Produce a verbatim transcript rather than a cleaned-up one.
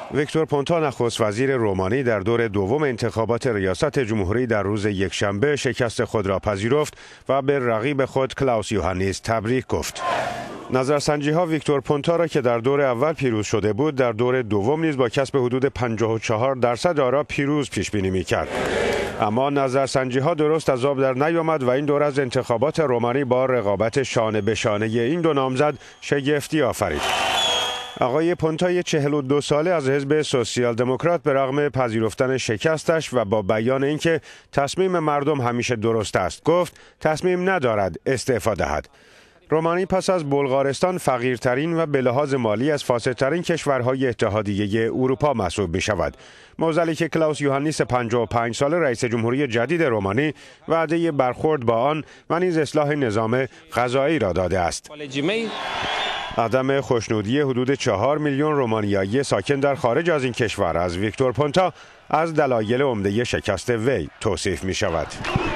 ویکتور پونتا نخست وزیر رومانی در دور دوم انتخابات ریاست جمهوری در روز یکشنبه شکست خود را پذیرفت و به رقیب خود کلاوس یوهانیس تبریک گفت. نظرسنجی ها ویکتور پونتا را که در دور اول پیروز شده بود در دور دوم نیز با کسب حدود پنجاه و چهار درصد آرا پیروز پیش بینی می‌کرد. اما نظرسنجی ها درست از آب در نیامد و این دور از انتخابات رومانی با رقابت شانه به شانه این دو نامزد شگفتی آفرید. آقای پونتا چهل و دو ساله از حزب سوسیال دموکرات به رغم پذیرفتن شکستش و با بیان اینکه تصمیم مردم همیشه درست است گفت تصمیم ندارد استعفا دهد. رومانی پس از بلغارستان فقیرترین و به لحاظ مالی از فاسدترین کشورهای اتحادیه اروپا محسوب می شود. موزلی که کلاوس یوهانیس پنجاه و پنج ساله رئیس جمهوری جدید رومانی وعده برخورد با آن و نیز اصلاح نظام قضایی را داده است. عدم خوشنودی حدود چهار میلیون رومانیایی ساکن در خارج از این کشور از ویکتور پونتا از دلایل عمده شکست وی توصیف می شود.